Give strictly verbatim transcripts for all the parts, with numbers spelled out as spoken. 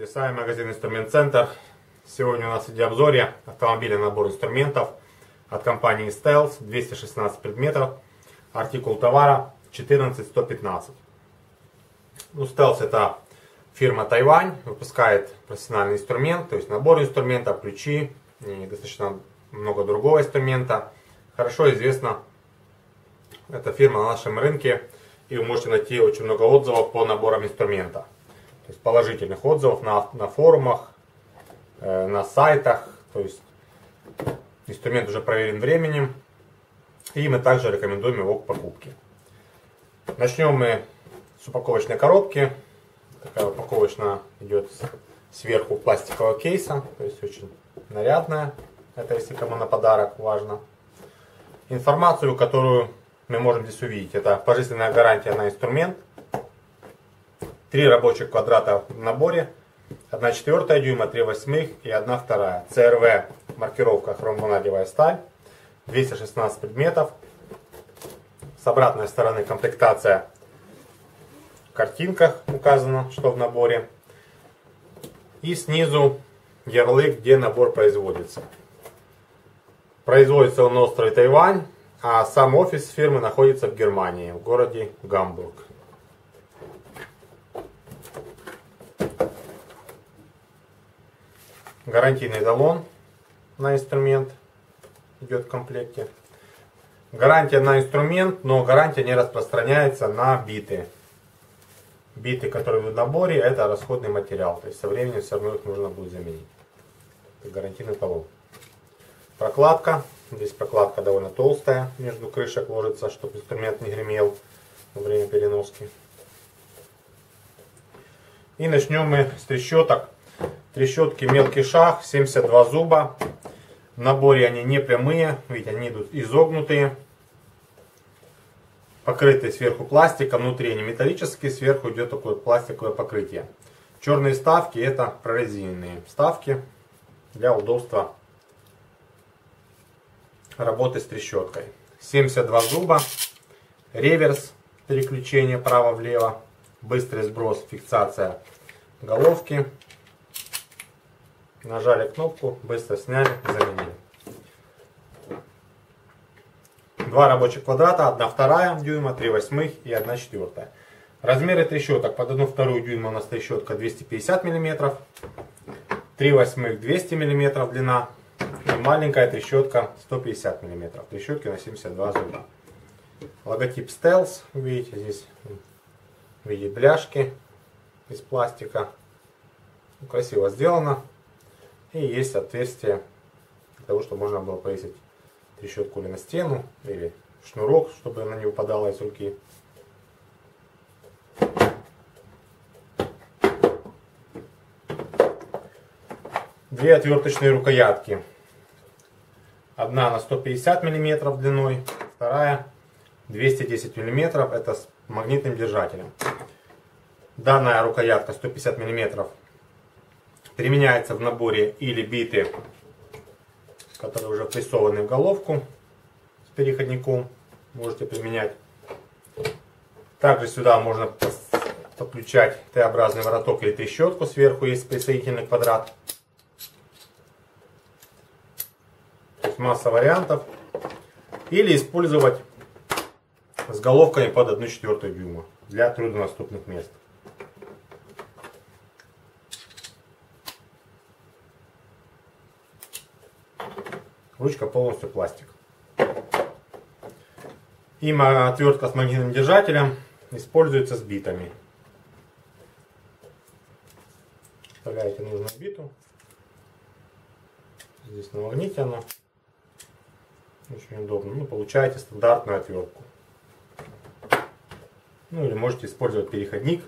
С вами магазин Инструмент Центр. Сегодня у нас в видеообзоре автомобиля набор инструментов от компании Stealth, двести шестнадцать предметов, артикул товара четырнадцать сто пятнадцать. Ну, Stealth — это фирма Тайвань, выпускает профессиональный инструмент, то есть набор инструментов, ключи и достаточно много другого инструмента. Хорошо известна эта фирма на нашем рынке, и вы можете найти очень много отзывов по наборам инструмента. То есть положительных отзывов на, на форумах, э, на сайтах. То есть инструмент уже проверен временем, и мы также рекомендуем его к покупке. Начнем мы с упаковочной коробки. Такая упаковочная идет сверху пластикового кейса, то есть очень нарядная. Это если кому на подарок важно. Информацию, которую мы можем здесь увидеть, это пожизненная гарантия на инструмент. Три рабочих квадрата в наборе, одна четвертая дюйма, три восьмых и одна вторая. ЦРВ, маркировка хромванадевая сталь, двести шестнадцать предметов. С обратной стороны комплектация в картинках указано, что в наборе. И снизу ярлык, где набор производится. Производится он на острове Тайвань, а сам офис фирмы находится в Германии, в городе Гамбург. Гарантийный талон на инструмент идет в комплекте. Гарантия на инструмент, но гарантия не распространяется на биты. Биты, которые в наборе, это расходный материал. То есть со временем все равно их нужно будет заменить. Это гарантийный талон. Прокладка. Здесь прокладка довольно толстая, между крышек ложится, чтобы инструмент не гремел во время переноски. И начнем мы с трещоток. Трещотки мелкий шаг, семьдесят два зуба. В наборе они не прямые, видите, они идут изогнутые. Покрытые сверху пластиком, внутри они металлические, сверху идет такое пластиковое покрытие. Черные вставки — это прорезиненные вставки для удобства работы с трещоткой. семьдесят два зуба, реверс, переключение право-влево, быстрый сброс, фиксация головки. Нажали кнопку, быстро сняли, заменили. Два рабочих квадрата, одна вторая дюйма, три восьмых и одна четвертая. Размеры трещоток: под одну вторую дюйма у нас трещотка двести пятьдесят миллиметров, три восьмых двести миллиметров длина и маленькая трещотка сто пятьдесят миллиметров. Трещотки на семьдесят два зуба. Логотип Stealth, видите, здесь в виде бляшки из пластика. Красиво сделано. И есть отверстие для того, чтобы можно было повесить трещотку или на стену, или шнурок, чтобы она не выпадала из руки. Две отверточные рукоятки. Одна на сто пятьдесят миллиметров длиной, вторая двести десять миллиметров, это с магнитным держателем. Данная рукоятка сто пятьдесят миллиметров применяется в наборе или биты, которые уже прессованы в головку с переходником. Можете применять. Также сюда можно подключать Т-образный вороток или трещотку. Сверху есть присоединительный квадрат. То есть масса вариантов. Или использовать с головками под одну четвертую дюйма для труднодоступных мест. Ручка полностью пластик. И отвертка с магнитным держателем используется с битами. Вставляете нужную биту. Здесь на магните она. Очень удобно. Ну, получаете стандартную отвертку. Ну или можете использовать переходник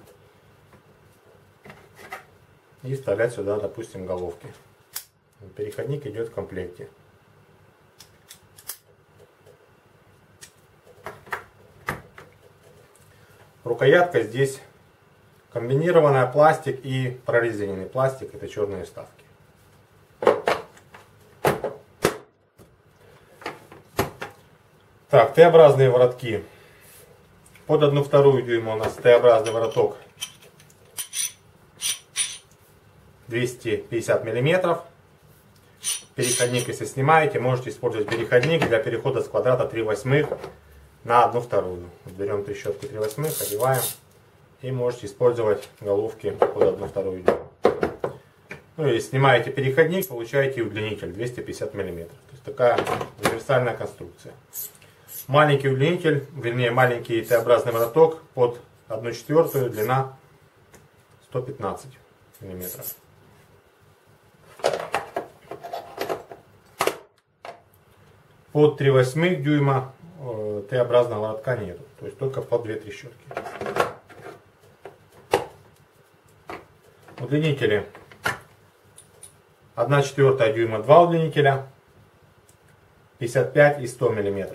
и вставлять сюда, допустим, головки. Переходник идет в комплекте. Рукоятка здесь комбинированная, пластик и прорезиненный пластик, это черные вставки. Так, Т-образные воротки. Под одну вторую дюйма у нас Т-образный вороток двести пятьдесят миллиметров. Переходник, если снимаете, можете использовать переходник для перехода с квадрата три восьмых на одну вторую. Берем трещотку три восьмых, одеваем и можете использовать головки под одну вторую. Ну и снимаете переходник, получаете удлинитель двести пятьдесят миллиметров. То есть такая универсальная конструкция. Маленький удлинитель, вернее маленький Т-образный моток под одну четвертую, длина сто пятнадцать миллиметров. Под три восьмых дюйма э, Т-образного лотка нету, то есть только под две трещотки. Удлинители. одна четвертая дюйма два удлинителя, пятьдесят пять и сто миллиметров.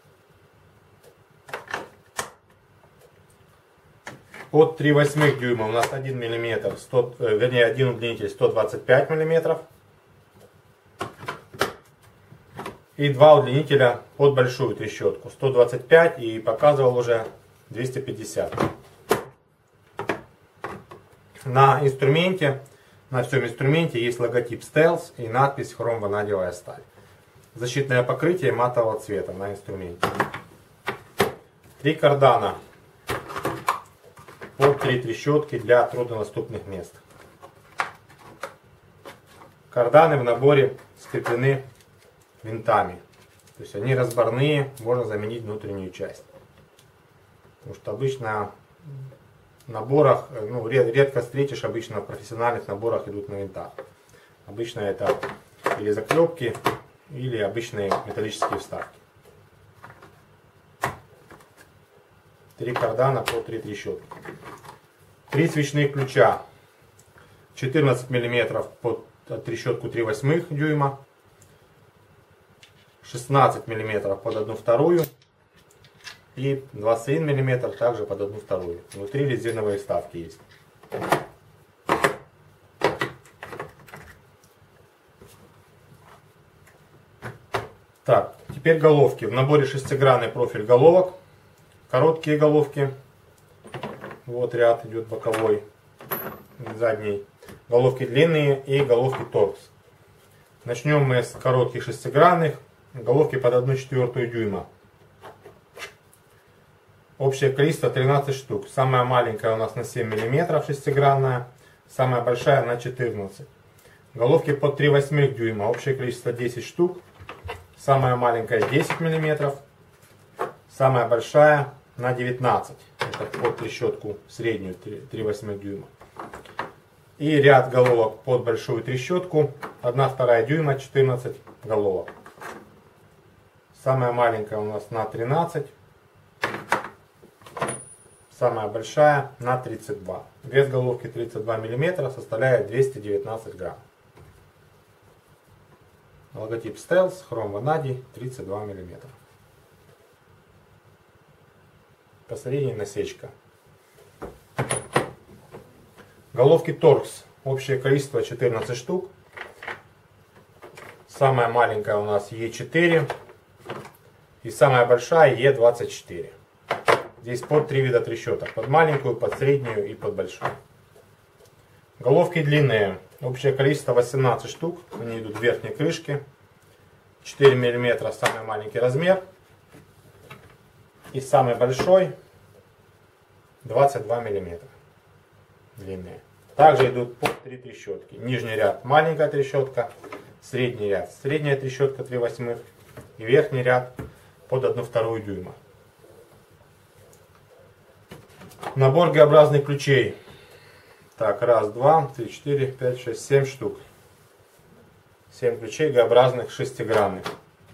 Под три восьмых дюйма у нас один миллиметр, сто, э, вернее один удлинитель сто двадцать пять миллиметров. И два удлинителя под большую трещотку, сто двадцать пять и показывал уже двести пятьдесят. На инструменте, на всем инструменте есть логотип Stealth и надпись хром-ванадиевая сталь. Защитное покрытие матового цвета на инструменте. Три кардана под три трещотки для труднодоступных мест. Карданы в наборе скреплены винтами. То есть они разборные, можно заменить внутреннюю часть. Потому что обычно в наборах, ну, редко встретишь, обычно в профессиональных наборах идут на винтах. Обычно это или заклепки, или обычные металлические вставки. Три кардана по три трещотки. Три свечных ключа. четырнадцать миллиметров под трещотку три восьмых дюйма. шестнадцать миллиметров под одну вторую и двадцать один миллиметр также под одну вторую. Внутри резиновые вставки есть. Так, теперь головки. В наборе шестигранный профиль головок. Короткие головки. Вот ряд идет боковой, задний. Головки длинные и головки торкс. Начнем мы с коротких шестигранных. Головки под одну четвертую дюйма. Общее количество тринадцать штук. Самая маленькая у нас на семь миллиметров шестигранная. Самая большая на четырнадцать. Головки под три восьмых дюйма. Общее количество десять штук. Самая маленькая десять миллиметров. Самая большая на девятнадцать. Это под трещотку среднюю три восьмых дюйма. И ряд головок под большую трещотку. одна вторая дюйма, четырнадцать головок. Самая маленькая у нас на тринадцать. Самая большая на тридцать два. Вес головки тридцать два миллиметра составляет двести девятнадцать грамм. Логотип Stealth, хром ванадий, тридцать два миллиметра. Посередине насечка. Головки торкс. Общее количество четырнадцать штук. Самая маленькая у нас Е четыре. И самая большая Е двадцать четыре. Здесь под три вида трещоток. Под маленькую, под среднюю и под большую. Головки длинные. Общее количество восемнадцать штук. Они идут в верхней крышке. четыре миллиметра самый маленький размер. И самый большой двадцать два миллиметра. Длинные. Также идут по три трещотки. Нижний ряд маленькая трещотка. Средний ряд средняя трещотка три восьмых. И верхний ряд под одну вторую дюйма. Набор Г-образных ключей. Так, раз, два, три, четыре, пять, шесть, семь штук. семь ключей Г-образных шестигранных.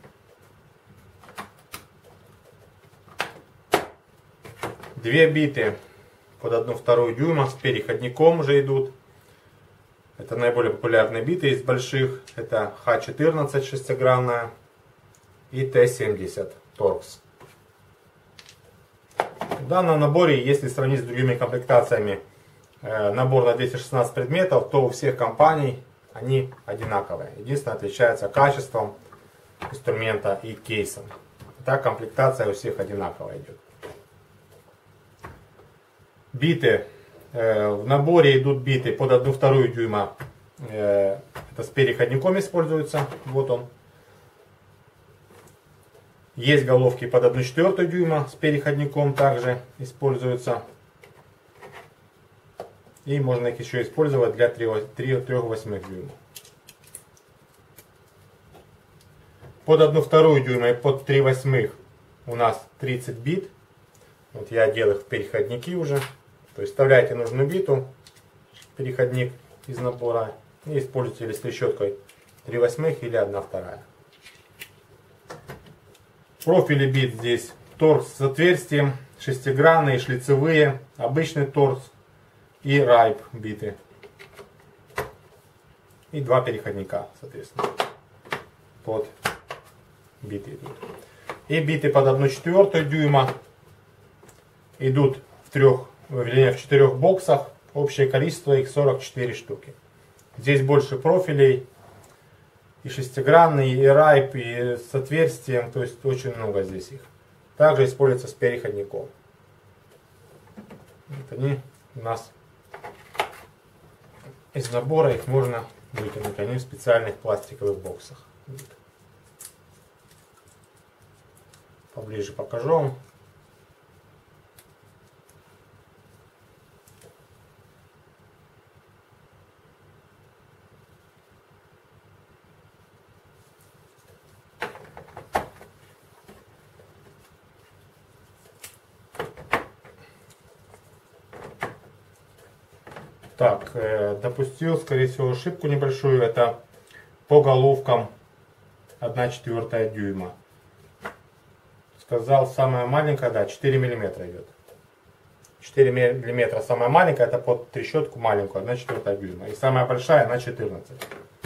Две биты под одну вторую дюйма с переходником уже идут. Это наиболее популярные биты из больших. Это Х четырнадцать шестигранная и Т семьдесят торкс. В данном наборе, если сравнить с другими комплектациями, набор на двести шестнадцать предметов, то у всех компаний они одинаковые. Единственное, отличается качеством инструмента и кейсом. Так комплектация у всех одинаковая идет. Биты. В наборе идут биты под одну вторую дюйма Это с переходником используется. Вот он. Есть головки под одну четвертую дюйма с переходником, также используются. И можно их еще использовать для трёх восьмых дюйма. Под одну вторую дюйма и под три восьмых у нас тридцать бит. Вот я одел их в переходники уже. То есть вставляете нужную биту, переходник из набора, и используйте или с трещоткой три восьмых или одна вторая. Профили бит здесь торкс с отверстием, шестигранные, шлицевые, обычный торкс и райп биты. И два переходника, соответственно, под биты идут. И биты под одну четвертую дюйма идут в трех, вернее, в четырех боксах. Общее количество их сорок четыре штуки. Здесь больше профилей. И шестигранный, и райп, и с отверстием. То есть очень много здесь их. Также используется с переходником. Вот они у нас из набора. Их можно вытянуть. Они в специальных пластиковых боксах. Поближе покажу вам. Так, э, допустил, скорее всего, ошибку небольшую. Это по головкам одна четвертая дюйма. Сказал, самая маленькая, да, четыре миллиметра идет. четыре миллиметра самая маленькая, это под трещотку маленькую, одна четвертая дюйма. И самая большая на четырнадцать.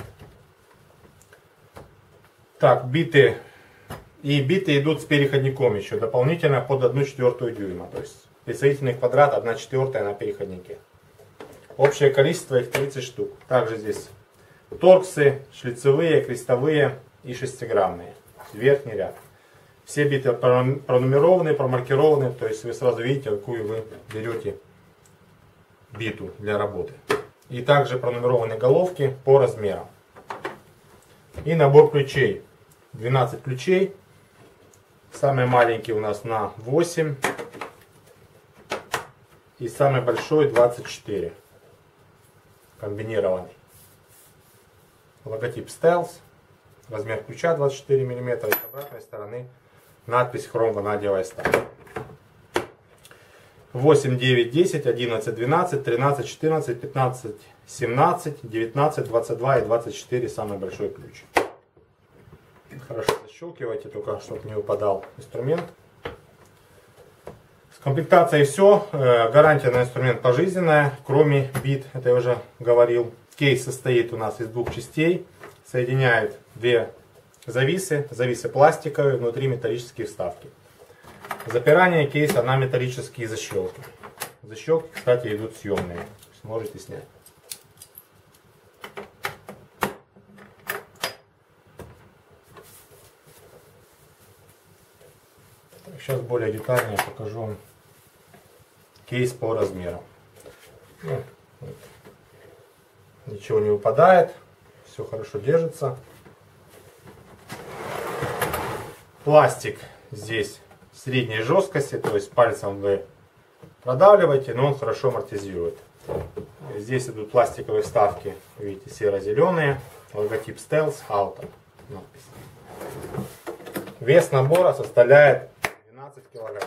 Так, биты. И биты идут с переходником еще дополнительно под одну четвертую дюйма. То есть присоединительный квадрат одна четвертая на переходнике. Общее количество их тридцать штук. Также здесь торксы, шлицевые, крестовые и шестигранные. Верхний ряд. Все биты пронумерованы, промаркированы. То есть вы сразу видите, какую вы берете биту для работы. И также пронумерованы головки по размерам. И набор ключей. двенадцать ключей. Самый маленький у нас на восемь. И самый большой двадцать четыре. Комбинированный. Логотип Stealth. Размер ключа двадцать четыре миллиметра. И с обратной стороны надпись Chrome Vanadium Style. восемь, девять, десять, одиннадцать, двенадцать, тринадцать, четырнадцать, пятнадцать, семнадцать, девятнадцать, двадцать два и двадцать четыре самый большой ключ. Хорошо защелкивайте, только чтобы не выпадал инструмент. С комплектацией все. Гарантия на инструмент пожизненная, кроме бит, это я уже говорил. Кейс состоит у нас из двух частей. Соединяет две зависы. Зависы пластиковые, внутри металлические вставки. Запирание кейса на металлические защелки. Защелки, кстати, идут съемные. Сможете снять. Сейчас более детально покажу вам кейс по размерам. Ну, вот. Ничего не выпадает. Все хорошо держится. Пластик здесь средней жесткости, то есть пальцем вы продавливаете, но он хорошо амортизирует. Здесь идут пластиковые вставки, видите, серо-зеленые, логотип Stealth Auto. Надпись. Вес набора составляет двенадцать килограмм.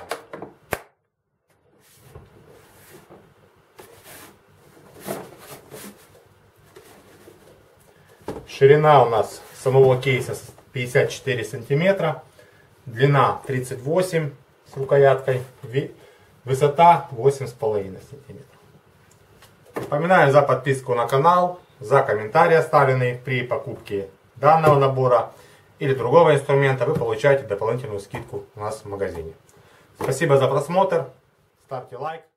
Ширина у нас самого кейса пятьдесят четыре сантиметра. Длина тридцать восемь с рукояткой. Высота восемь с половиной сантиметров. Напоминаю за подписку на канал, за комментарии, оставленные при покупке данного набора или другого инструмента. Вы получаете дополнительную скидку у нас в магазине. Спасибо за просмотр. Ставьте лайк.